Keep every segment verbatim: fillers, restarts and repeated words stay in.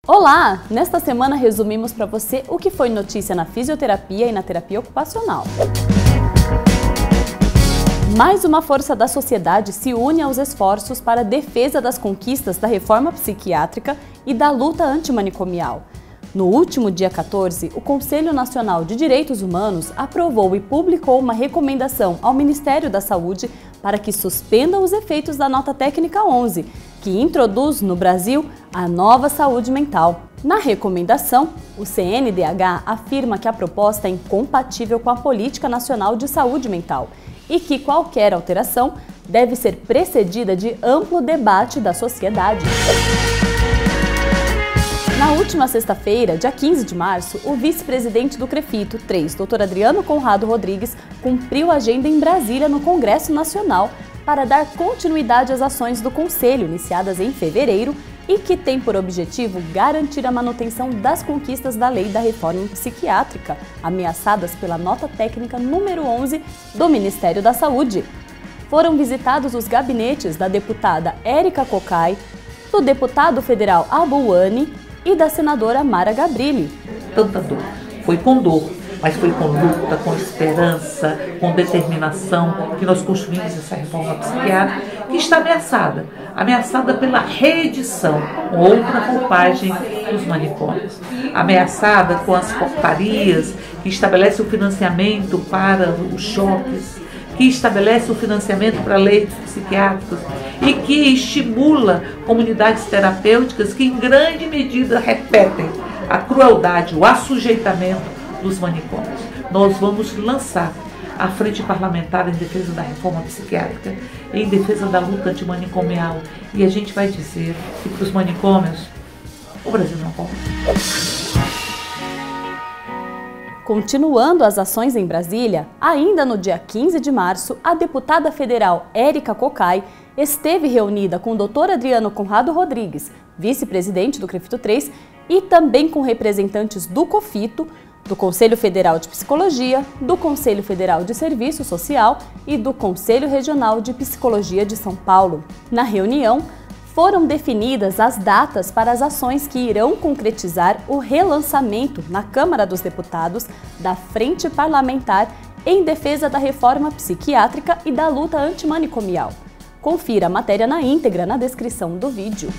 Olá! Nesta semana resumimos para você o que foi notícia na fisioterapia e na terapia ocupacional. Mais uma força da sociedade se une aos esforços para a defesa das conquistas da reforma psiquiátrica e da luta antimanicomial. No último dia quatorze, o Conselho Nacional de Direitos Humanos aprovou e publicou uma recomendação ao Ministério da Saúde para que suspenda os efeitos da Nota Técnica onze, que introduz no Brasil a nova saúde mental. Na recomendação, o C N D H afirma que a proposta é incompatível com a Política Nacional de Saúde Mental e que qualquer alteração deve ser precedida de amplo debate da sociedade. Na última sexta-feira, dia quinze de março, o vice-presidente do CREFITO três, doutor Adriano Conrado Rodrigues, cumpriu a agenda em Brasília no Congresso Nacional para dar continuidade às ações do Conselho, iniciadas em fevereiro, e que tem por objetivo garantir a manutenção das conquistas da Lei da Reforma Psiquiátrica, ameaçadas pela Nota Técnica número onze do Ministério da Saúde. Foram visitados os gabinetes da deputada Érica Cocai, do deputado federal Abuani e da senadora Mara Gabrilli. Tanta dor, foi com dor, mas foi com luta, com esperança, com determinação que nós construímos essa reforma psiquiátrica que está ameaçada, ameaçada pela reedição, outra roupagem dos manicômios, ameaçada com as portarias que estabelecem o financiamento para os choques, que estabelece o financiamento para leitos psiquiátricos e que estimula comunidades terapêuticas que, em grande medida, repetem a crueldade, o assujeitamento dos manicômios. Nós vamos lançar a Frente Parlamentar em defesa da reforma psiquiátrica, em defesa da luta antimanicomial, e a gente vai dizer que para os manicômios, o Brasil não volta. Continuando as ações em Brasília, ainda no dia quinze de março, a deputada federal Érica Cocai esteve reunida com o doutor Adriano Conrado Rodrigues, vice-presidente do CREFITO três, e também com representantes do COFITO, do Conselho Federal de Psicologia, do Conselho Federal de Serviço Social e do Conselho Regional de Psicologia de São Paulo. Na reunião, foram definidas as datas para as ações que irão concretizar o relançamento na Câmara dos Deputados da Frente Parlamentar em defesa da reforma psiquiátrica e da luta antimanicomial. Confira a matéria na íntegra na descrição do vídeo.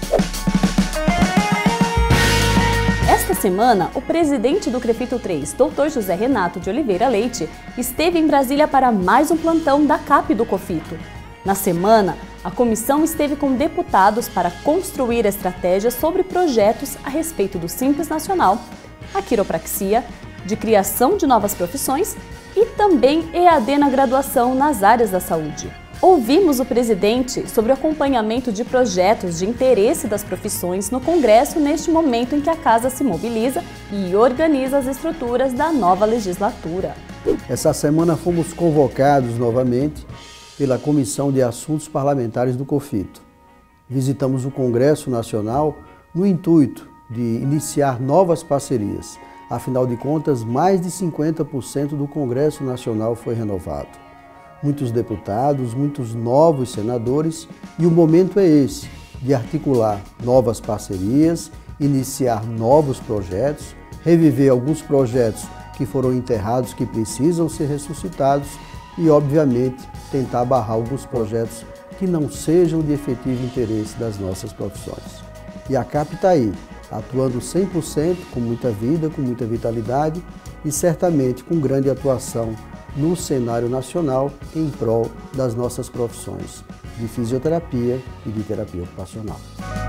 Esta semana, o presidente do CREFITO três, doutor José Renato de Oliveira Leite, esteve em Brasília para mais um plantão da C A P do COFITO. Na semana, a comissão esteve com deputados para construir estratégias sobre projetos a respeito do Simples Nacional, a quiropraxia, de criação de novas profissões e também E A D na graduação nas áreas da saúde. Ouvimos o presidente sobre o acompanhamento de projetos de interesse das profissões no Congresso neste momento em que a Casa se mobiliza e organiza as estruturas da nova legislatura. Essa semana fomos convocados novamente pela Comissão de Assuntos Parlamentares do COFITO. Visitamos o Congresso Nacional no intuito de iniciar novas parcerias. Afinal de contas, mais de cinquenta por cento do Congresso Nacional foi renovado. Muitos deputados, muitos novos senadores, e o momento é esse, de articular novas parcerias, iniciar novos projetos, reviver alguns projetos que foram enterrados, que precisam ser ressuscitados e, obviamente, tentar barrar alguns projetos que não sejam de efetivo interesse das nossas profissões. E a C A P está aí, atuando cem por cento, com muita vida, com muita vitalidade e certamente com grande atuação no cenário nacional em prol das nossas profissões de fisioterapia e de terapia ocupacional.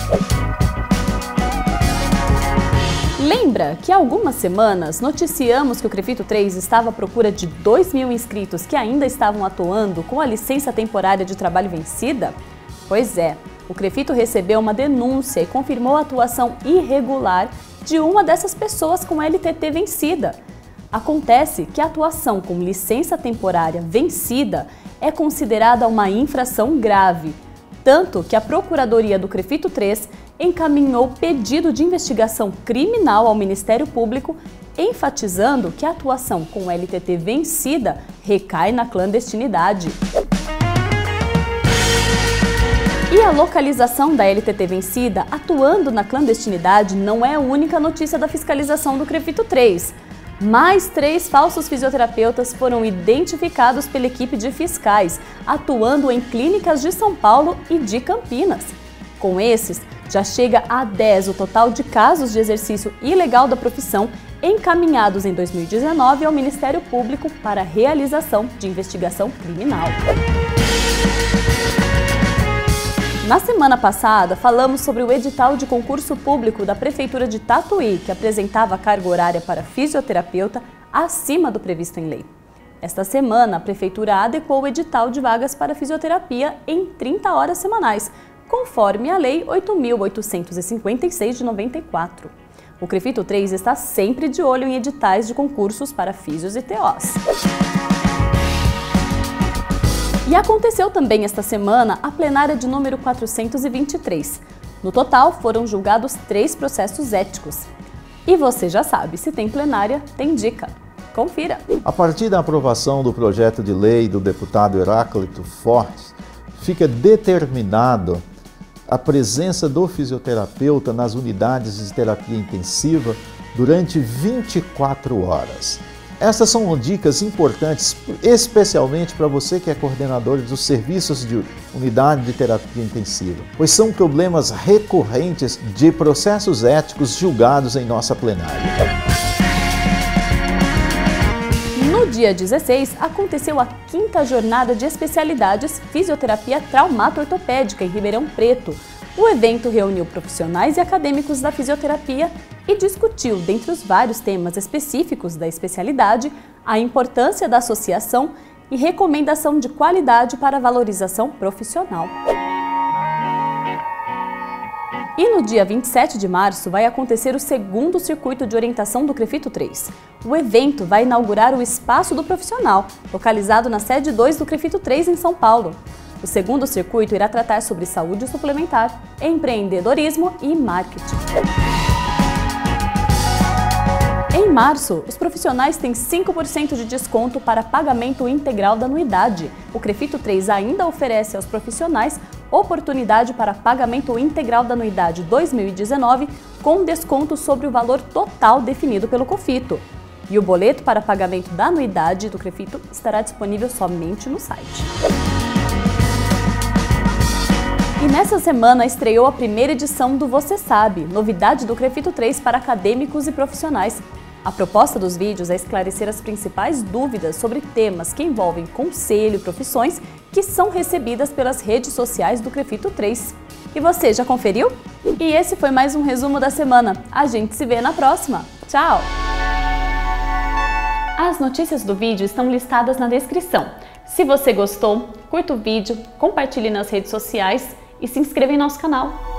Lembra que há algumas semanas noticiamos que o CREFITO três estava à procura de dois mil inscritos que ainda estavam atuando com a licença temporária de trabalho vencida? Pois é, o CREFITO recebeu uma denúncia e confirmou a atuação irregular de uma dessas pessoas com L T T vencida. Acontece que a atuação com licença temporária vencida é considerada uma infração grave, tanto que a Procuradoria do CREFITO três encaminhou pedido de investigação criminal ao Ministério Público, enfatizando que a atuação com L T T vencida recai na clandestinidade. E a localização da L T T vencida atuando na clandestinidade não é a única notícia da fiscalização do CREFITO três. Mais três falsos fisioterapeutas foram identificados pela equipe de fiscais, atuando em clínicas de São Paulo e de Campinas. Com esses, já chega a dez o total de casos de exercício ilegal da profissão encaminhados em dois mil e dezenove ao Ministério Público para realização de investigação criminal. Na semana passada, falamos sobre o edital de concurso público da Prefeitura de Tatuí, que apresentava carga horária para fisioterapeuta acima do previsto em lei. Esta semana, a Prefeitura adequou o edital de vagas para fisioterapia em trinta horas semanais, conforme a Lei oito mil oitocentos e cinquenta e seis de noventa e quatro. O CREFITO três está sempre de olho em editais de concursos para físios e T Os. E aconteceu também esta semana a plenária de número quatrocentos e vinte e três. No total, foram julgados três processos éticos. E você já sabe, se tem plenária, tem dica. Confira! A partir da aprovação do projeto de lei do deputado Heráclito Fortes, fica determinado a presença do fisioterapeuta nas unidades de terapia intensiva durante vinte e quatro horas. Essas são dicas importantes, especialmente para você que é coordenador dos serviços de unidade de terapia intensiva, pois são problemas recorrentes de processos éticos julgados em nossa plenária. No dia dezesseis, aconteceu a quinta jornada de especialidades Fisioterapia Traumato-Ortopédica em Ribeirão Preto. O evento reuniu profissionais e acadêmicos da fisioterapia e discutiu, dentre os vários temas específicos da especialidade, a importância da associação e recomendação de qualidade para a valorização profissional. E no dia vinte e sete de março vai acontecer o segundo circuito de orientação do CREFITO três. O evento vai inaugurar o Espaço do Profissional, localizado na sede dois do CREFITO três em São Paulo. O segundo circuito irá tratar sobre saúde suplementar, empreendedorismo e marketing. Em março, os profissionais têm cinco por cento de desconto para pagamento integral da anuidade. O CREFITO três ainda oferece aos profissionais oportunidade para pagamento integral da anuidade dois mil e dezenove com desconto sobre o valor total definido pelo COFITO. E o boleto para pagamento da anuidade do CREFITO estará disponível somente no site. E nessa semana estreou a primeira edição do Você Sabe, novidade do CREFITO três para acadêmicos e profissionais. A proposta dos vídeos é esclarecer as principais dúvidas sobre temas que envolvem conselho e profissões que são recebidas pelas redes sociais do CREFITO três. E você, já conferiu? E esse foi mais um resumo da semana. A gente se vê na próxima. Tchau! As notícias do vídeo estão listadas na descrição. Se você gostou, curta o vídeo, compartilhe nas redes sociais e se inscreva em nosso canal.